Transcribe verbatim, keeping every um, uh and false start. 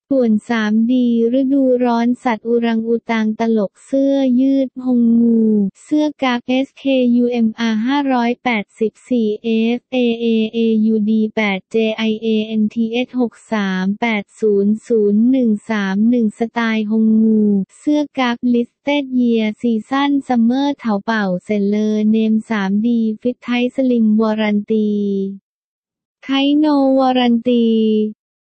ส่วน ทรีดี ฤดูร้อนสัตว์อุรังอุตังตลกเสื้อยืดฮงงู เสื้อกั๊ก เอส เค ยู เอ็ม อาร์ ห้าร้อยแปดสิบสี่ เอฟ เอ เอ เอ ยู ดี แปด เจ ไอ เอ เอ็น ที เอส หก สาม แปด ศูนย์ ศูนย์ หนึ่ง สาม หนึ่ง สไตล์ฮงงู เสื้อกั๊ก Listed Year Season Summer เถาเป่าเซ็นเลอร์เนม ทรีดี Fit Tight Slim Warranty ไทโนวารันตี